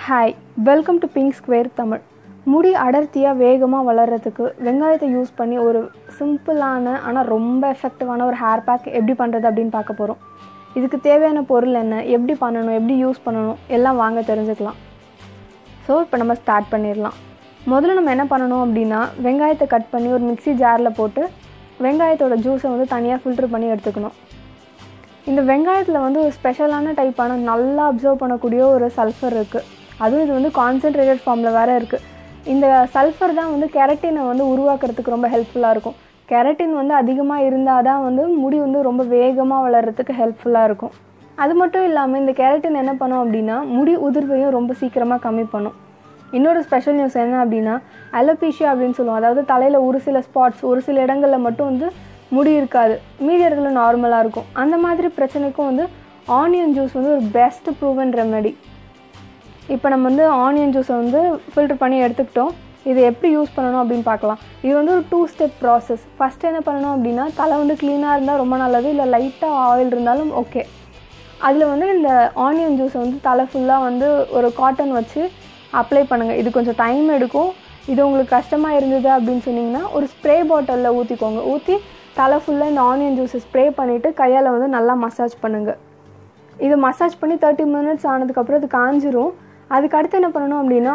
Hi, welcome to pinksquare Tamil. முடி அடர்த்தியாக வேகமாக வளர்கிறதுக்கு வெங்காயத்தை யூஸ் பண்ணி ஒரு சிம்பிளான ஆனால் ரொம்ப எஃபெக்டிவான ஒரு ஹேர் பேக் எப்படி பண்ணுறது அப்படின்னு பார்க்க போகிறோம். இதுக்கு தேவையான பொருள் என்ன, எப்படி பண்ணணும், எப்படி யூஸ் பண்ணணும் எல்லாம் வாங்க தெரிஞ்சுக்கலாம். ஸோ இப்போ நம்ம ஸ்டார்ட் பண்ணிடலாம். முதல்ல நம்ம என்ன பண்ணணும் அப்படின்னா, வெங்காயத்தை கட் பண்ணி ஒரு மிக்ஸி ஜாரில் போட்டு வெங்காயத்தோட ஜூஸை வந்து தனியாக ஃபில்ட்ரு பண்ணி எடுத்துக்கணும். இந்த வெங்காயத்தில் வந்து ஒரு ஸ்பெஷலான டைப்பான நல்லா அப்சர்வ் பண்ணக்கூடிய ஒரு சல்ஃபர் இருக்குது. அதுவும் இது வந்து கான்சென்ட்ரேட்டட் ஃபார்மில் வேறு இருக்குது. இந்த சல்ஃபர் தான் வந்து கெரட்டினை வந்து உருவாக்குறதுக்கு ரொம்ப ஹெல்ப்ஃபுல்லாக இருக்கும். கெரட்டின் வந்து அதிகமாக இருந்தால் தான் வந்து முடி வந்து ரொம்ப வேகமாக வளர்கிறதுக்கு ஹெல்ப்ஃபுல்லாக இருக்கும். அது மட்டும் இல்லாமல் இந்த கெரட்டின் என்ன பண்ணும் அப்படின்னா, முடி உதிர்வையும் ரொம்ப சீக்கிரமாக கம்மி பண்ணும். இன்னொரு ஸ்பெஷல் நியூஸ் என்ன அப்படின்னா, அலோபீஷியா அப்படின்னு சொல்லுவோம். அதாவது தலையில் ஒரு சில ஸ்பாட்ஸ், ஒரு சில இடங்களில் மட்டும் வந்து முடி இருக்காது, மீதி இடத்துல நார்மலாக இருக்கும். அந்த மாதிரி பிரச்சனைக்கும் வந்து ஆனியன் ஜூஸ் வந்து ஒரு பெஸ்ட் ப்ரூவன் ரெமெடி. இப்போ நம்ம வந்து ஆனியன் ஜூஸை வந்து ஃபில்டர் பண்ணி எடுத்துக்கிட்டோம். இதை எப்படி யூஸ் பண்ணணும் அப்படின்னு பார்க்கலாம். இது வந்து ஒரு 2 ஸ்டெப் ப்ராசஸ். ஃபஸ்ட்டு என்ன பண்ணணும் அப்படின்னா, தலை வந்து க்ளீனாக இருந்தால் ரொம்ப நல்லது, இல்லை லைட்டாக ஆயில் இருந்தாலும் ஓகே. அதில் வந்து இந்த ஆனியன் ஜூஸை வந்து தலை ஃபுல்லாக வந்து ஒரு காட்டன் வச்சு அப்ளை பண்ணுங்கள். இது கொஞ்சம் டைம் எடுக்கும். இது உங்களுக்கு கஷ்டமாக இருந்தது அப்படின்னு சொன்னிங்கன்னா ஒரு ஸ்ப்ரே பாட்டிலில் ஊற்றிக்கோங்க. ஊற்றி தலை ஃபுல்லாக இந்த ஆனியன் ஜூஸை ஸ்ப்ரே பண்ணிவிட்டு கையால் வந்து நல்லா மசாஜ் பண்ணுங்கள். இது மசாஜ் பண்ணி 30 மினிட்ஸ் ஆனதுக்கப்புறம் அது காஞ்சிரும். அதுக்கு அடுத்து என்ன பண்ணணும் அப்படின்னா,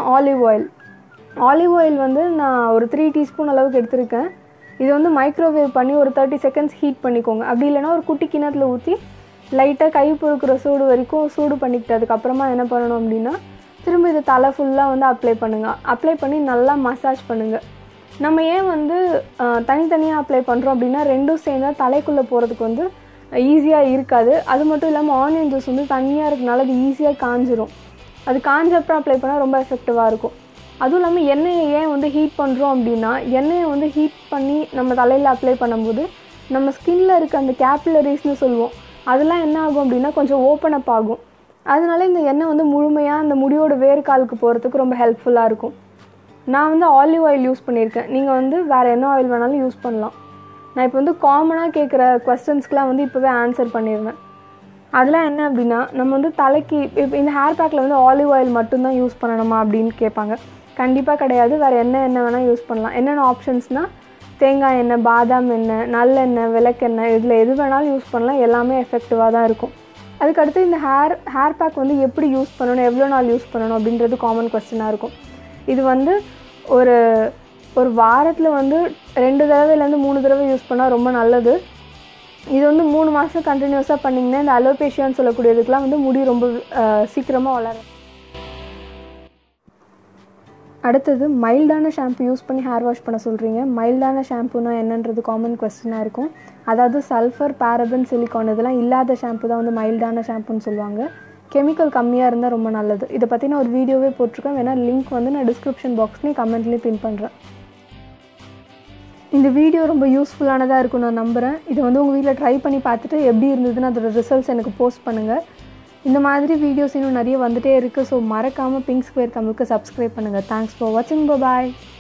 ஆலிவ் ஆயில் வந்து நான் ஒரு 3 டீஸ்பூன் அளவுக்கு எடுத்திருக்கேன். இது வந்து மைக்ரோவேவ் பண்ணி ஒரு 30 செகண்ட்ஸ் ஹீட் பண்ணிக்கோங்க. அப்படி இல்லைனா ஒரு குட்டி கிணத்துல ஊற்றி லைட்டாக கை பொறுக்கிற சூடு வரைக்கும் சூடு பண்ணிக்கிட்டு அதுக்கப்புறமா என்ன பண்ணணும் அப்படின்னா, திரும்ப இது தலை ஃபுல்லாக வந்து அப்ளை பண்ணி நல்லா மசாஜ் பண்ணுங்கள். நம்ம ஏன் வந்து தனித்தனியாக அப்ளை பண்ணுறோம் அப்படின்னா, ரெண்டும் சேர்ந்தால் தலைக்குள்ளே போகிறதுக்கு வந்து ஈஸியாக இருக்காது. அது மட்டும் இல்லாமல் ஆனியன் ஜூஸ் வந்து தனியாக இருக்கனால அது ஈஸியாக காஞ்சிரும். அது காஞ்ச அப்புறம் அப்ளை பண்ணால் ரொம்ப எஃபெக்டிவாக இருக்கும். அதுவும் இல்லாமல் எண்ணெயை ஏன் வந்து ஹீட் பண்ணுறோம் அப்படின்னா, எண்ணெயை வந்து ஹீட் பண்ணி நம்ம தலையில் அப்ளை பண்ணும்போது நம்ம ஸ்கின்னில் இருக்க அந்த கேபிலரிஸ்னு சொல்லுவோம், அதெல்லாம் என்ன ஆகும் அப்படின்னா கொஞ்சம் ஓப்பன் அப் ஆகும். அதனால இந்த எண்ணெய் வந்து முழுமையாக அந்த முடியோட வேர்க்காலுக்கு போகிறதுக்கு ரொம்ப ஹெல்ப்ஃபுல்லாக இருக்கும். நான் வந்து ஆலிவ் ஆயில் யூஸ் பண்ணியிருக்கேன். நீங்கள் வந்து வேறு என்ன ஆயில் வேணாலும் யூஸ் பண்ணலாம். நான் இப்போ வந்து காமனாக கேட்குற குவெஸ்டன்ஸ்க்கெலாம் வந்து இப்போவே ஆன்சர் பண்ணிடுவேன். அதெல்லாம் என்ன அப்படின்னா, நம்ம வந்து தலைக்கு இப்போ இந்த ஹேர் பேக்கில் வந்து ஆலிவ் ஆயில் மட்டும்தான் யூஸ் பண்ணணுமா அப்படின்னு கேட்பாங்க. கண்டிப்பாக கிடையாது. வேறு என்ன வேணால் யூஸ் பண்ணலாம். என்னென்ன ஆப்ஷன்ஸ்னால், தேங்காய் எண்ணெய், பாதாம் எண்ணெய், நல்லெண்ணெய், விளக்கெண்ணெய், இதில் எது வேணாலும் யூஸ் பண்ணலாம். எல்லாமே எஃபெக்டிவாக தான் இருக்கும். அதுக்கடுத்து இந்த ஹேர் பேக் வந்து எப்படி யூஸ் பண்ணணும், எவ்வளோ நாள் யூஸ் பண்ணணும் அப்படின்றது காமன் கொஸ்டினாக இருக்கும். இது வந்து ஒரு வாரத்தில் வந்து 2 தடவைலேருந்து 3 தடவை யூஸ் பண்ணால் ரொம்ப நல்லது. இது வந்து 3 மாதம் கண்டினியூஸாக பண்ணிங்கன்னா இந்த அலோபேஷியான்னு சொல்லக்கூடியதுக்கெலாம் வந்து முடி ரொம்ப சீக்கிரமாக வளரும். அடுத்தது மைல்டான ஷாம்பு யூஸ் பண்ணி ஹேர் வாஷ் பண்ண சொல்கிறீங்க. மைல்டான ஷாம்புனா என்னன்றது காமன் கொஸ்டினாக இருக்கும். அதாவது சல்ஃபர், பாரபன், சிலிக்கான் இதெல்லாம் இல்லாத ஷாம்பு தான் வந்து மைல்டான ஷாம்புன்னு சொல்லுவாங்க. கெமிக்கல் கம்மியாக இருந்தால் ரொம்ப நல்லது. இதை பற்றி நான் ஒரு வீடியோவே போட்டிருக்கேன். வேணா லிங்க் வந்து நான் டிஸ்கிரிப்ஷன் பாக்ஸ்லேயும் கமெண்ட்லேயும் பின் பண்ணுறேன். இந்த வீடியோ ரொம்ப யூஸ்ஃபுல்லானதாக இருக்கும் நான் நம்புகிறேன். இதை வந்து உங்கள் வீட்டில் ட்ரை பண்ணி பார்த்துட்டு எப்படி இருந்ததுன்னு அதோட ரிசல்ட்ஸ் எனக்கு போஸ்ட் பண்ணுங்கள். இந்த மாதிரி வீடியோஸ் இன்னும் நிறைய வந்துகிட்டே இருக்குது. ஸோ மறக்காமல் pinksquare தமிழுக்கு சப்ஸ்கிரைப் பண்ணுங்கள். தேங்க்ஸ் ஃபார் வாட்சிங். பாய்.